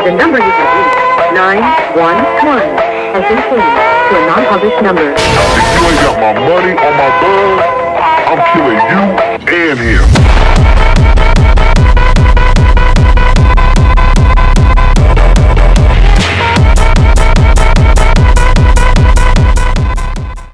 The number you have reached, 911, has been changed to a non-published number. If you ain't got my money or my bug, I'm killing you and him.